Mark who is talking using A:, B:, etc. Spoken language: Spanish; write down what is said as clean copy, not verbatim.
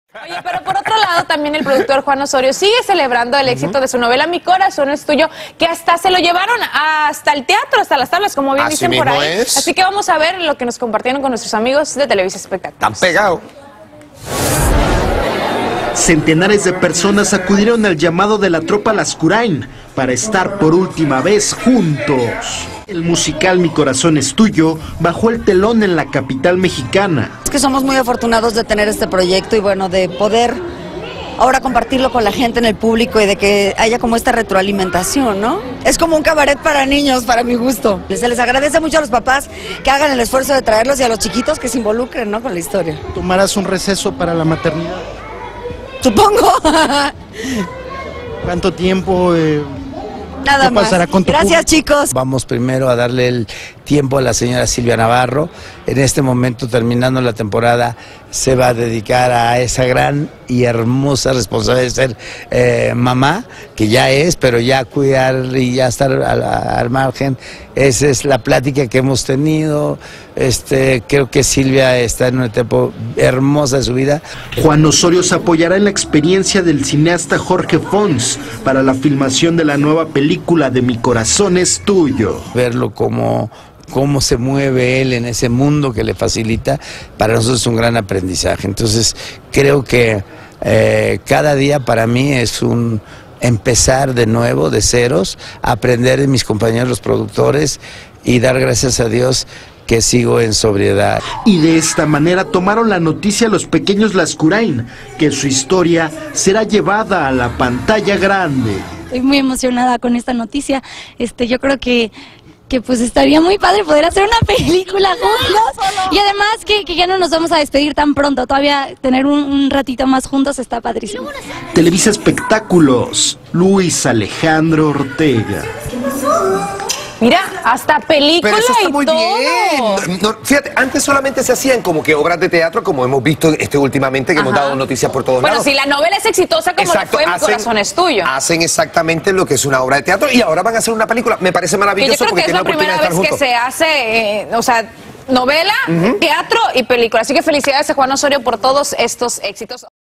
A: Oye, pero por otro lado, también el productor Juan Osorio sigue celebrando el éxito de su novela Mi Corazón es Tuyo, que hasta se lo llevaron hasta el teatro, hasta las tablas, como bien
B: Así
A: dicen por
B: mismo
A: ahí.
B: es.
A: Así que vamos a ver lo que nos compartieron con nuestros amigos de Televisa Espectáculos.
B: Tan pegado.
C: Centenares de personas acudieron al llamado de la tropa Lascurain para estar por última vez juntos. El musical Mi Corazón es Tuyo bajó el telón en la capital mexicana.
D: Es que somos muy afortunados de tener este proyecto y bueno, de poder ahora compartirlo con la gente en el público y de que haya como esta retroalimentación, ¿no? Es como un cabaret para niños, para mi gusto. Se les agradece mucho a los papás que hagan el esfuerzo de traerlos y a los chiquitos que se involucren, ¿no?, con la historia.
E: ¿Tomarás un receso para la maternidad?
D: Supongo.
E: ¿Cuánto tiempo?
D: Nada
E: ¿Qué
D: más.
E: pasará con tu
D: Gracias,
E: público?
D: chicos.
F: Vamos primero a darle el tiempo a la señora Silvia Navarro. En este momento, terminando la temporada, se va a dedicar a esa gran y hermosa responsabilidad de ser mamá, que ya es, pero ya cuidar y ya estar al margen. Esa es la plática que hemos tenido. Creo que Silvia está en una etapa hermosa de su vida.
C: Juan Osorio se apoyará en la experiencia del cineasta Jorge Fons para la filmación de la nueva película de Mi Corazón es Tuyo.
F: Verlo cómo se mueve él en ese mundo que le facilita, para nosotros es un gran aprendizaje. Entonces creo que cada día para mí es un empezar de nuevo, de ceros, aprender de mis compañeros los productores y dar gracias a Dios que sigo en sobriedad.
C: Y de esta manera tomaron la noticia los pequeños Lascurain, que su historia será llevada a la pantalla grande.
G: Estoy muy emocionada con esta noticia. Yo creo que pues estaría muy padre poder hacer una película juntos. Y además que ya no nos vamos a despedir tan pronto. Todavía tener un ratito más juntos está padrísimo.
C: Televisa Espectáculos, Luis Alejandro Ortega.
A: Mira, hasta película
B: Pero eso está
A: y
B: muy
A: todo.
B: bien. No, fíjate, antes solamente se hacían como que obras de teatro, como hemos visto últimamente, que hemos dado noticias por todos
A: Bueno,
B: lados.
A: si la novela es exitosa como lo fue Mi Corazón es Tuyo.
B: Hacen exactamente lo que es una obra de teatro y ahora van a hacer una película. Me parece
A: Y
B: maravilloso
A: yo creo
B: porque
A: que es
B: tienen
A: la
B: la oportunidad
A: primera
B: de estar
A: vez que
B: juntos.
A: se hace, novela, teatro y película. Así que felicidades a Juan Osorio por todos estos éxitos.